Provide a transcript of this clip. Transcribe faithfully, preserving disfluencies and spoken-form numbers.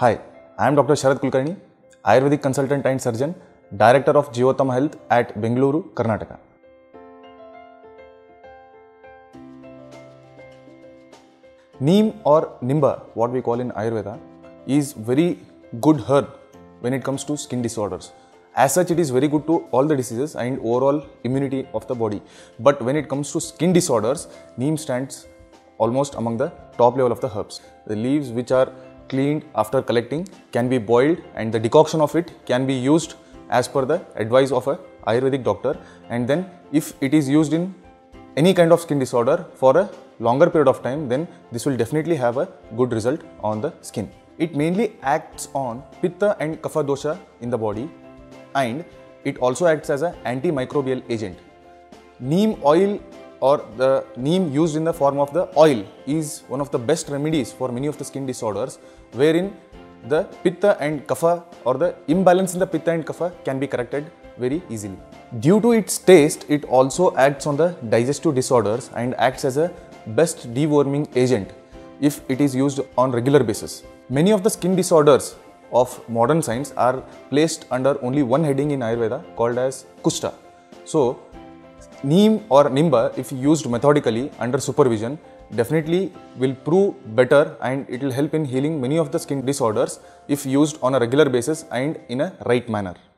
Hi, I am Doctor Sharad Kulkarni, Ayurvedic consultant and surgeon, Director of Jeevatham Health at Bengaluru, Karnataka. Neem or nimber, what we call in Ayurveda, is very good herb when it comes to skin disorders. As such, it is very good to all the diseases and overall immunity of the body. But when it comes to skin disorders, Neem stands almost among the top level of the herbs. The leaves which are cleaned after collecting can be boiled, and the decoction of it can be used as per the advice of a Ayurvedic doctor. And then if it is used in any kind of skin disorder for a longer period of time, then this will definitely have a good result on the skin. It mainly acts on pitta and kapha dosha in the body, and it also acts as an antimicrobial agent. Neem oil or the neem used in the form of the oil is one of the best remedies for many of the skin disorders, wherein the pitta and kapha or the imbalance in the pitta and kapha can be corrected very easily. Due to its taste, it also acts on the digestive disorders and acts as a best deworming agent if it is used on regular basis. Many of the skin disorders of modern science are placed under only one heading in Ayurveda called as kushta. So, Neem or nimber, if used methodically under supervision, definitely will prove better, and it will help in healing many of the skin disorders if used on a regular basis and in a right manner.